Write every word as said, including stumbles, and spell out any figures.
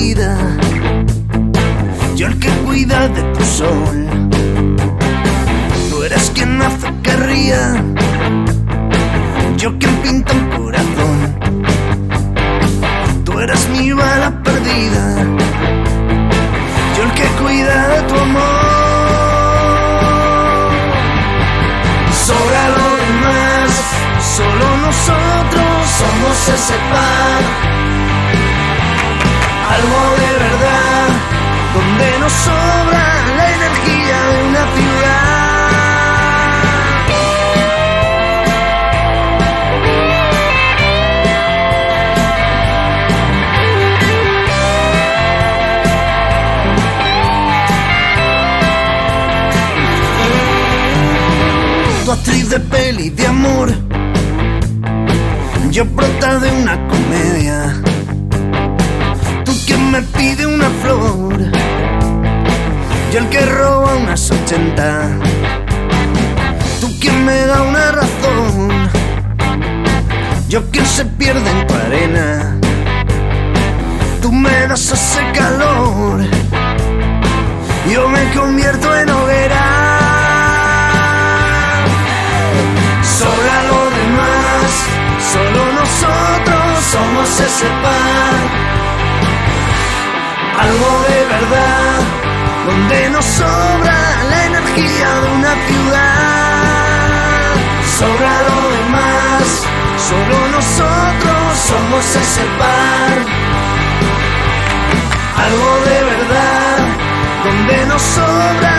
perdida, yo el que cuida de tu sol. Tú eres quien hace que ría, yo quien pinta un corazón. Tú eres mi bala perdida, yo el que cuida de tu amor. Sobra lo demás, solo nosotros somos ese par. Algo de verdad, donde nos sobra la energía de una ciudad. Tu actriz de peli de amor, yo prota de una comedia. Tú quien me pide una flor, yo el que roba unas ochenta. Tú quien me da una razón, yo quien se pierde en tu arena. Tú me das ese calor, yo me convierto en hoguera. Sobra lo demás, solo nosotros somos ese par. Algo de verdad, donde nos sobra la energía de una ciudad. Sobra lo demás, solo nosotros somos ese par. Algo de verdad, donde nos sobra